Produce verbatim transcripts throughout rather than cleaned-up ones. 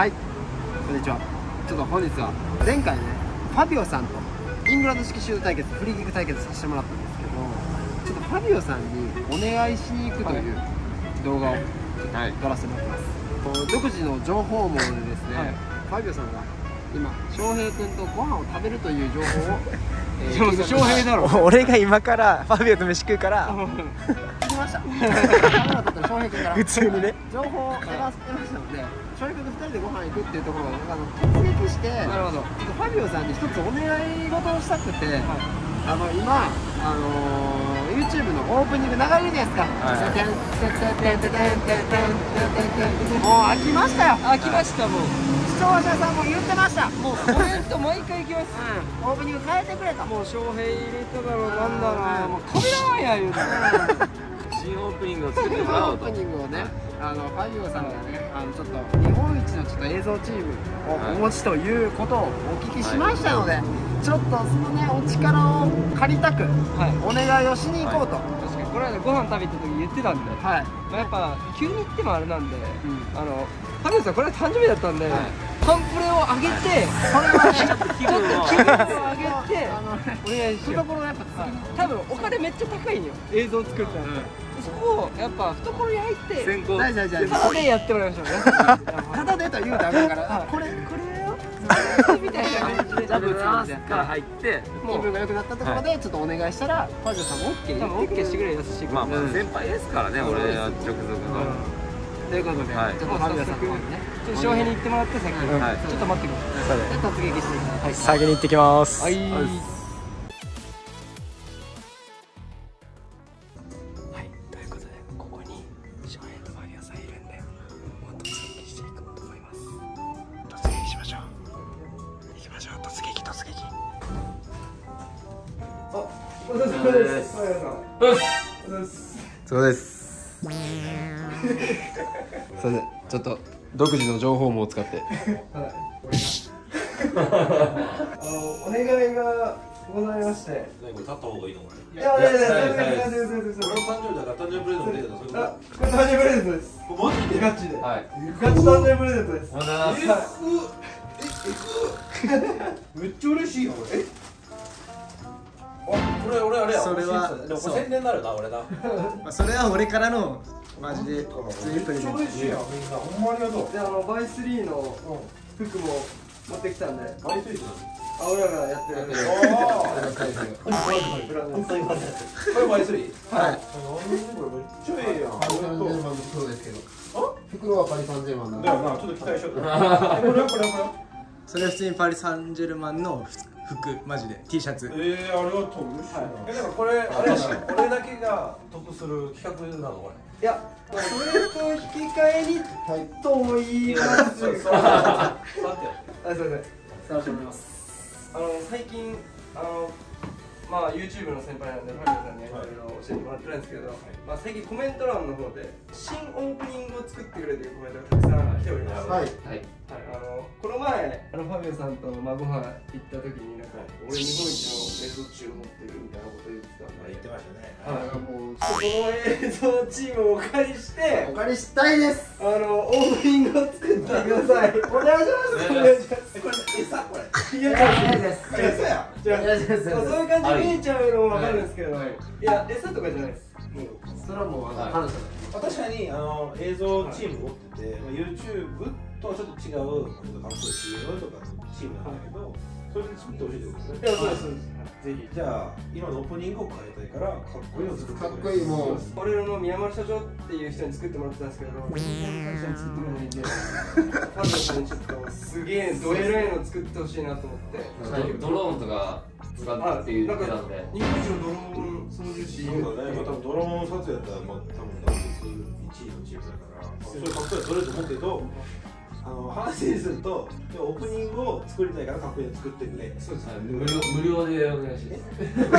はい、こんにちは。ちょっと本日は前回ね、ファビオさんとイングランド式シュート対決、フリーキック対決させてもらったんですけど、ちょっとファビオさんにお願いしに行くという動画を撮らせてもらってます。独自の情報網でですね、はい、ファビオさんが今翔平君とご飯を食べるという情報を翔平だろ俺が今からファビオと飯食うから聞きました。翔平君から普通にね情報を得ましたので、翔平君とふたりでご飯行くっていうところをあの突撃して、なるほど、ちょっとファビオさんに一つお願い事をしたくて、はい、あの今あのー、YouTube のオープニング流れるじゃないですか。もう飽きましたよ。 飽きました。もう視聴者さんも言ってました。 もうコメント毎回行きます。 うん、オープニング変えてくれと。 もう翔平入れただろうなんだろう、もうカメラマンや言うて新オープニングを作ってもらおうと。 オープニングをね、あのファビオさんがね、あのちょっと日本一のちょっと映像チームをお持ちということをお聞きしましたので、はい、ちょっとそのねお力を借りたく、はい、お願いをしに行こうと。はい、 確かにこの間ご飯食べた時言ってたんで、はい、まあやっぱ急に行ってもあれなんで、うん、あのファビオさんこれは誕生日だったんで、はい、カンプレを上げて、これはねちょっと気分を上げてお願いしよう。懐やっぱ多分お金めっちゃ高いんよ、映像作ったら。そこをやっぱ懐焼いて先行タダでやってもらいましょうね。 タダでと言うとダメだから、これこれをみたいな感じでジャブから入って気分が良くなったところでちょっとお願いしたらファビオさんも OK 言ってくれる。 してくれる、優しいくれる。 まあまあ先輩ですからね、俺は直属の。 ということで、ちょっとファビオさんの方にね、 ちょっと翔平に行ってもらって先にちょっと待ってください。で突撃していきます。 先に行ってきます。はい。 そうです。すいません、ちょっと独自の情報網を使って。あのお願いがございまして。 これ立った方がいいのこれ。 いやいやいやいやいやいやいやいや。 俺の誕生日だから誕生日プレゼントでた。 あ、これ誕生日プレゼントです。 マジで？ ガチで。はい。ガチ誕生日プレゼントです。 え、え、めっちゃ嬉しいよこれ。え？これ俺あれや。 それはでもこれ宣伝になるな俺な。 それは俺からのマジで普通にプレゼント。 めっちゃ嬉しいやんみんな。ほんまありがとう。 で、あのバイスリーの服も持ってきたんで。 バイスリーってあ、俺らがやってる。 ああ。これバイスリー？はい。これめっちゃええやん。パリサンジェルマンの袋ですけど。あ？袋はパリサンジェルマンだ。だよな、ちょっと期待しよう。これはこれはこれ。 それは普通にパリサンジェルマンの服、マジで T シャツ。 ええ、ありがとう。嬉しいな。え、だからこれあれやな、俺だけが得する企画なのこれ。 いや、それと引き換えにとも言います。 そうそう。あ、 すみません。さらしております。 あの最近あのまあ YouTube の先輩なんでファビオさんにいろいろ教えてもらってるんですけど、まあ最近コメント欄の方で新オープニングを作ってくれというコメントがたくさん来ております。はいはい。はい、あのこの前あのファビオさんとまあご飯行った時になんか俺日本一の映像チーム持ってるみたいなこと言ってたんで。 言ってましたね。 はい。もうこの映像チームをお借りしてお借りしたいです。 あのオープニングを作ってください。お願いします。お願いします。 これ餌これ。 いやいやです。 餌や。 じゃあそういう感じで見えちゃうのもわかるんですけど、いや餌とかじゃないです。 それはもう話した。 確かにあの映像チーム持ってて、YouTube とはちょっと違う、ちょっとかっこいい シーエム とかのチームなんだけど、それで作ってほしいってことですね。 いやそうですそうです。ぜひ。 じゃあ今のオープニングを変えたいからかっこいいの作ってかっこいいもう。 俺らの宮丸社長っていう人に作ってもらってたんですけど、会社に作ってもらえないんで、ファンの人にちょっとすげえドエラいの作ってほしいなと思って。 ドローンとか使って言ってたんで。 日本一のドローン操縦士。 そうだね。多分ドローン撮影やったらまあ多分ダンスいちいのチームだから、それかっこいいそれと思うけど。あの話にするとオープニングを作りたいからかっこいいの作ってくれ。 そうです。無料無料でお願いします。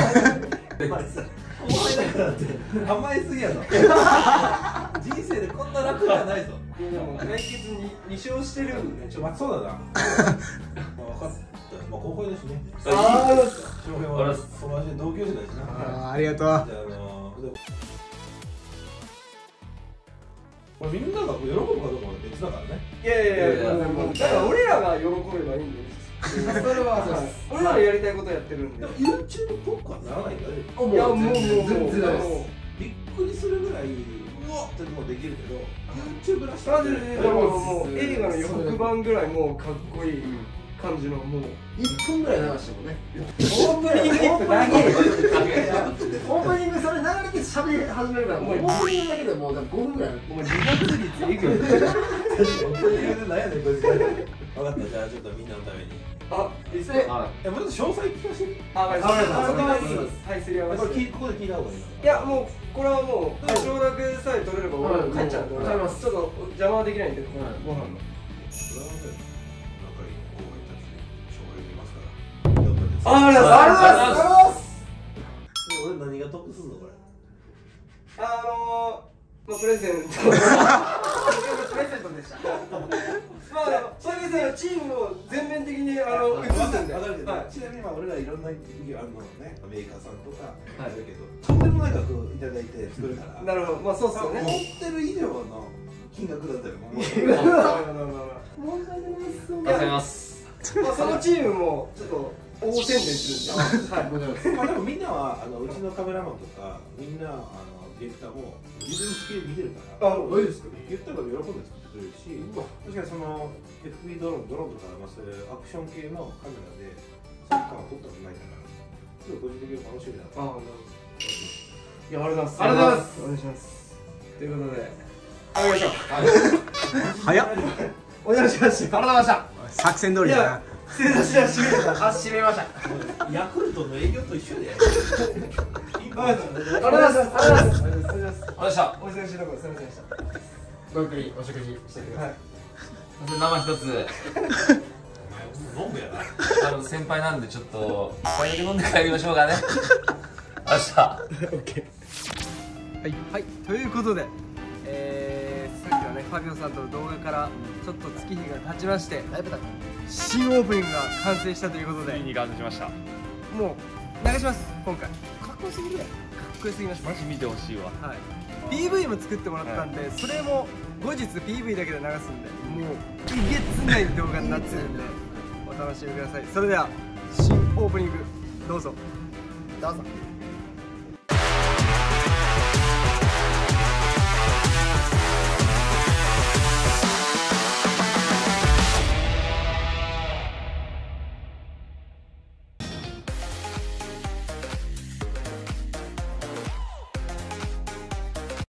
お前さ、お前だからって甘えすぎやぞ。人生でこんな楽じゃないぞ。 でも対決にに勝してるんで、 ちょっとそうだな。まあ分かった。まあ後輩だしね。 ああ、 翔平は友達で同級生だしな。 ああ、ありがとう。じゃああの。 これみんなが喜ぶかどうかは別だからね。 いやいやいや、もうだから俺らが喜べばいいんです。それは俺らのやりたいことやってるんで。 でも YouTube っぽくはならないからね。 いやもうもうもうびっくりするぐらい、うわってもできるけど、YouTube らしい。 マジででももう映画の予告版ぐらいもうかっこいい感じのもういっぷんぐらい流してもね。 オープニング一分だけ。 オープニングそれ流れて喋り始めるから、もうオープニングだけでもうごふんぐらい。 もう離脱率いくよ。 オープニングで何やねんこいつ。分かった、じゃあちょっとみんなのために。 あ、いいっすね。 え、もうちょっと詳細聞かせて。 あ、わかりました。はい、すり合わせ。 これ聞いここで聞いた方がいいの。 いやもうこれはもう承諾さえ取れれば俺は帰っちゃうんで、 わかります。 ちょっと邪魔はできないんで、ご飯の。 それはね、仲いい後輩たちに紹介できますから。頑張って。 ありがとうございます。ありがとうございます。 俺何が得するのこれ。 あのー、まあプレゼント。プレゼントでした。まあそういうさチームを全面的にあの映すんで。 ちなみにまあ俺らいろんな企業あるのね、メーカーさんとかあるけど、とんでもない額いただいて作るから。 なるほど、まあそうっすよね。 思ってる以上の金額だったよ。 申し訳ないっす。 ありがとうございます。 まあそのチームもちょっと大宣伝するんで。はい。 まあでもみんなはあのうちのカメラマンとかみんなあのディレクターも自分のスキル見てるから。 あ、どうですか。 言ったら喜んで作ってくれるし、確かにその エフピー ドローンドローンとかまあそういうアクション系のカメラでサッカーを撮ったことないから、すごい個人的に楽しみだな。 あ、なるほど。いや、ありがとうございます。 ありがとうございます。 お願いします。ということで、ありがとうございました。 早っ。 お邪魔しました。 ありがとうございました。 作戦通りだな。 正座しは閉めた。 あ、閉めました。 ヤクルトの営業と一緒で。 ありがとうございます。ありがとうございます。ありがとうございます。 ありがとうございました。 お忙しいところすみませんでした。 ごゆっくりお食事してください。 はい。 生一つ。 飲むやな。 あの先輩なんでちょっと一杯だけ飲んで帰りましょうかね。明日。 はい、はい、ということで、えー、さっきのね、ファビオさんとの動画からちょっと月日が経ちまして、 だいぶだ。 新オープニングが完成したということで、 に完成しました。 もう流します、今回。かっこよすぎるね。かっこよすぎました。 マジ見てほしいわ。 はい。ピーブイ も作ってもらったんで、それも後日 ピーブイ だけで流すんで、もうえげつない動画になってるんで、お楽しみください。それでは新オープニングどうぞ。 どうぞ。